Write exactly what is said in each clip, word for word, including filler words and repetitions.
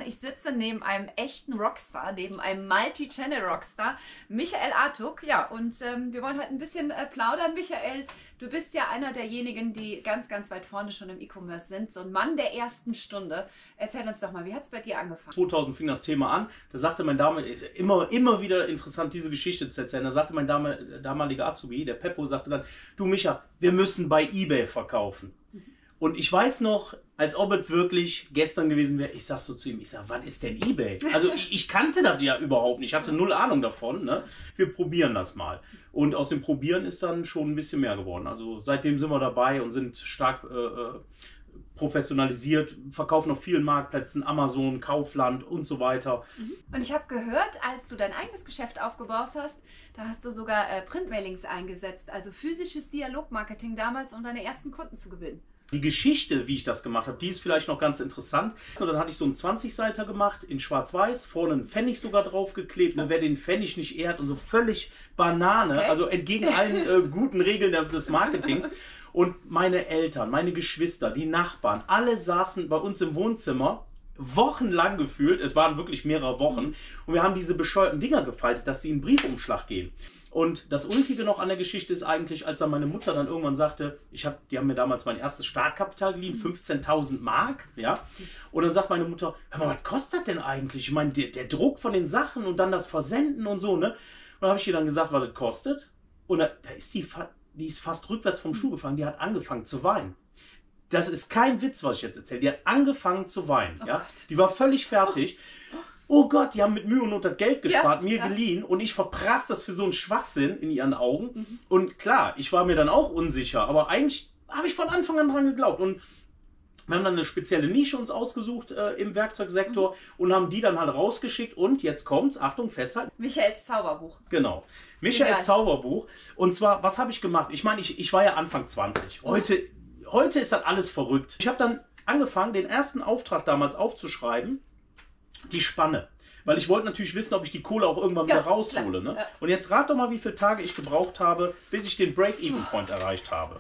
Ich sitze neben einem echten Rockstar, neben einem Multi-Channel-Rockstar, Michael Artuk. Ja, und ähm, wir wollen heute ein bisschen äh, plaudern. Michael, du bist ja einer derjenigen, die ganz, ganz weit vorne schon im E-Commerce sind. So ein Mann der ersten Stunde. Erzähl uns doch mal, wie hat es bei dir angefangen? zweitausend fing das Thema an. Da sagte mein damaliger, immer, immer wieder interessant, diese Geschichte zu erzählen. Da sagte mein damaliger Azubi, der Peppo, sagte dann, du Micha, wir müssen bei eBay verkaufen. Und ich weiß noch, als ob es wirklich gestern gewesen wäre, ich sag so zu ihm, ich sag, was ist denn eBay? Also ich, ich kannte das ja überhaupt nicht, ich hatte null Ahnung davon. Ne? Wir probieren das mal. Und aus dem Probieren ist dann schon ein bisschen mehr geworden. Also seitdem sind wir dabei und sind stark äh, professionalisiert, verkaufen auf vielen Marktplätzen, Amazon, Kaufland und so weiter. Und ich habe gehört, als du dein eigenes Geschäft aufgebaut hast, da hast du sogar äh, Printmailings eingesetzt, also physisches Dialogmarketing damals, um deine ersten Kunden zu gewinnen. Die Geschichte, wie ich das gemacht habe, die ist vielleicht noch ganz interessant. Und dann hatte ich so einen zwanzig-Seiter gemacht in schwarz-weiß, vorne einen Pfennig sogar draufgeklebt. Und wer den Pfennig nicht ehrt und so völlig Banane, okay. Also entgegen allen äh, guten Regeln des Marketings. Und meine Eltern, meine Geschwister, die Nachbarn, alle saßen bei uns im Wohnzimmer, wochenlang gefühlt, es waren wirklich mehrere Wochen, und wir haben diese bescheuerten Dinger gefaltet, dass sie in Briefumschlag gehen. Und das Ulkige noch an der Geschichte ist eigentlich, als dann meine Mutter dann irgendwann sagte, ich hab, die haben mir damals mein erstes Startkapital geliehen, fünfzehntausend Mark, ja. Und dann sagt meine Mutter, hör mal, was kostet denn eigentlich? Ich meine, der, der Druck von den Sachen und dann das Versenden und so, ne? Und dann habe ich ihr dann gesagt, was das kostet. Und da, da ist die, die ist fast rückwärts vom Stuhl gefallen, die hat angefangen zu weinen. Das ist kein Witz, was ich jetzt erzähle. Die hat angefangen zu weinen, oh ja. Gott. Die war völlig fertig. Oh. Oh Gott, die haben mit Mühe und Not das Geld gespart, ja, mir ja. geliehen, und ich verprass das für so einen Schwachsinn in ihren Augen. Mhm. Und klar, ich war mir dann auch unsicher, aber eigentlich habe ich von Anfang an dran geglaubt. Und wir haben dann eine spezielle Nische uns ausgesucht äh, im Werkzeugsektor, mhm. und haben die dann halt rausgeschickt. Und jetzt kommt's, Achtung, festhalten. Michaels Zauberbuch. Genau, Michaels Zauberbuch. Und zwar, was habe ich gemacht? Ich meine, ich, ich war ja Anfang zwanzig. Heute, mhm. heute ist das alles verrückt. Ich habe dann angefangen, den ersten Auftrag damals aufzuschreiben. Die Spanne. Weil ich wollte natürlich wissen, ob ich die Kohle auch irgendwann wieder ja, raushole. Ne? Ja. Und jetzt rat doch mal, wie viele Tage ich gebraucht habe, bis ich den Break-Even-Point erreicht habe.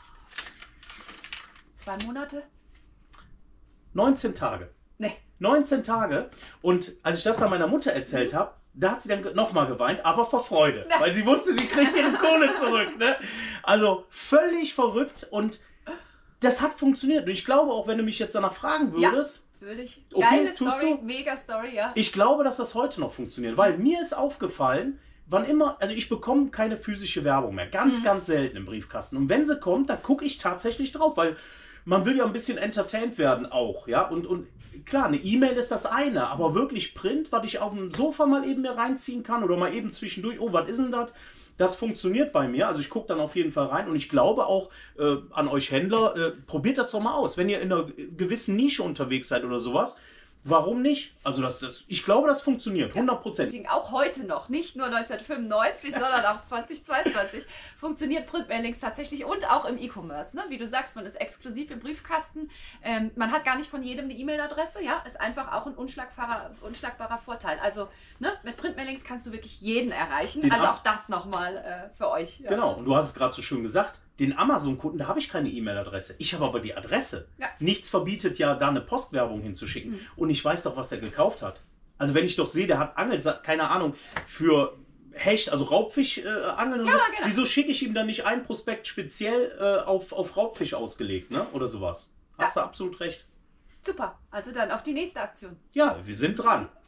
Zwei Monate? neunzehn Tage. Nee. neunzehn Tage. Und als ich das dann meiner Mutter erzählt mhm. habe, da hat sie dann nochmal geweint, aber vor Freude. Na. Weil sie wusste, sie kriegt ihre Kohle zurück. Ne? Also völlig verrückt, und das hat funktioniert. Und ich glaube auch, wenn du mich jetzt danach fragen würdest... Ja. Würde ich. Okay, geile Story, du? Mega Story, ja. Ich glaube, dass das heute noch funktioniert, weil mir ist aufgefallen, wann immer, also ich bekomme keine physische Werbung mehr, ganz, mhm. ganz selten im Briefkasten. Und wenn sie kommt, dann gucke ich tatsächlich drauf, weil man will ja ein bisschen entertained werden auch, ja. Und, und klar, eine E-Mail ist das eine, aber wirklich Print, was ich auf dem Sofa mal eben mir reinziehen kann oder mal eben zwischendurch, oh, was ist denn das? Das funktioniert bei mir, also ich gucke dann auf jeden Fall rein, und ich glaube auch äh, an euch Händler, äh, probiert das doch mal aus. Wenn ihr in einer gewissen Nische unterwegs seid oder sowas, warum nicht? Also das, das, ich glaube, das funktioniert, hundert Prozent. Ja, auch heute noch, nicht nur neunzehnhundertfünfundneunzig, sondern auch zweitausendzweiundzwanzig funktioniert Printmailings tatsächlich, und auch im E-Commerce. Ne? Wie du sagst, man ist exklusiv im Briefkasten, ähm, man hat gar nicht von jedem eine E-Mail-Adresse, ja, ist einfach auch ein unschlagbarer, unschlagbarer Vorteil. Also ne, mit Printmailings kannst du wirklich jeden erreichen, Den also auch das nochmal äh, für euch. Ja. Genau, und du hast es gerade so schön gesagt, den Amazon-Kunden, da habe ich keine E-Mail-Adresse. Ich habe aber die Adresse. Ja. Nichts verbietet ja, da eine Postwerbung hinzuschicken. Mhm. Und ich weiß doch, was der gekauft hat. Also wenn ich doch sehe, der hat Angel, keine Ahnung, für Hecht, also Raubfisch äh, angeln. Ja, so. Genau. Wieso schicke ich ihm dann nicht ein Prospekt speziell äh, auf, auf Raubfisch ausgelegt, ne? Oder sowas? Hast ja. du absolut recht. Super, also dann auf die nächste Aktion. Ja, wir sind dran.